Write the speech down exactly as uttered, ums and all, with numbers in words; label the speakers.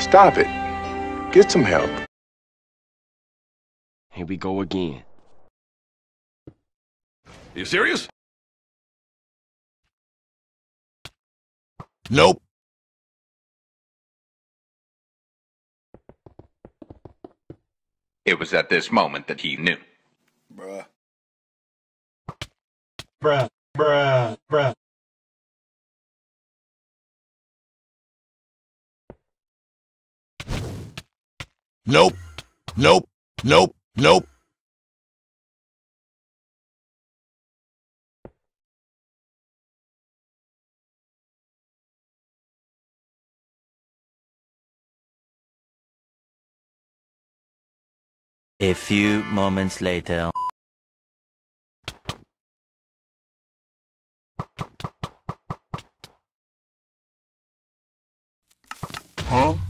Speaker 1: Stop it. Get some help.
Speaker 2: Here we go again.
Speaker 3: You serious?
Speaker 4: Nope.
Speaker 5: It was at this moment that he knew.
Speaker 4: Bruh.
Speaker 6: Bruh, bruh, bruh.
Speaker 4: Nope. Nope. Nope. Nope.
Speaker 7: A few moments later.
Speaker 4: Huh?